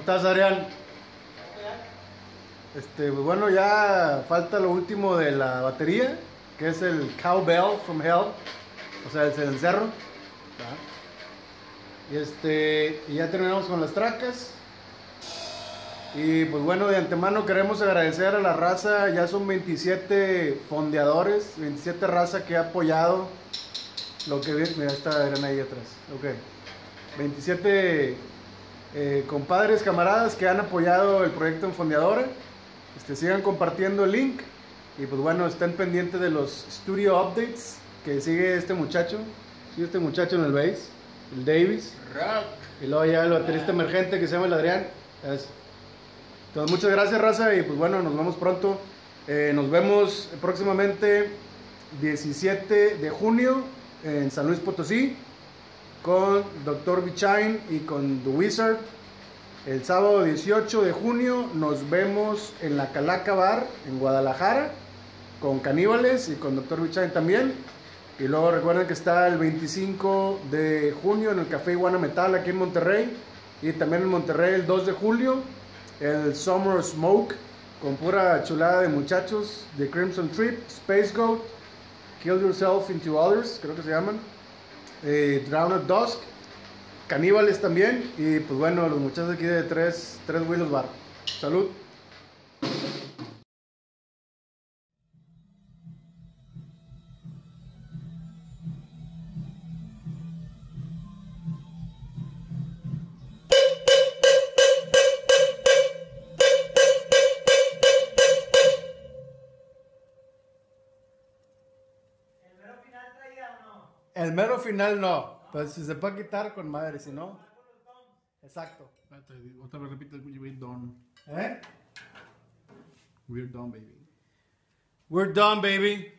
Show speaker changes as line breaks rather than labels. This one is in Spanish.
estás, Adrián? Pues bueno, ya falta lo último de la batería, que es el Cowbell from Hell, o sea, el cencerro. Y ya terminamos con las tracas. Y pues bueno, de antemano queremos agradecer a la raza. Ya son 27 fondeadores, 27 raza que ha apoyado lo que viene. Mira, está Adrián ahí atrás. Ok, 27 compadres, camaradas que han apoyado el proyecto en Fondeadora. Sigan compartiendo el link. Y pues bueno, estén pendientes de los studio updates que sigue este muchacho. Sigue este muchacho en el bass, el Davis.
Rock.
Y luego ya el baterista emergente que se llama el Adrián. Entonces muchas gracias, raza. Y pues bueno, nos vemos pronto. Nos vemos próximamente 17 de junio en San Luis Potosí con Dr. Bichain y con The Wizard. El sábado 18 de junio nos vemos en la Calaca Bar en Guadalajara con Caníbales y con Dr. Bichain también. Y luego recuerden que está el 25 de junio en el Café Iguana Metal aquí en Monterrey. Y también en Monterrey el 2 de julio el Summer Smoke con pura chulada de muchachos de Crimson Trip, Space Goat, Kill Yourself into Others, creo que se llaman, Drown at Dusk, Caníbales también. Y pues bueno, los muchachos aquí de Tres Wheels Bar. Salud. El mero final no, pues si se puede quitar con madre, si no. Exacto.
Otra vez repite el We're done.
¿Eh?
We're done, baby.
We're done, baby.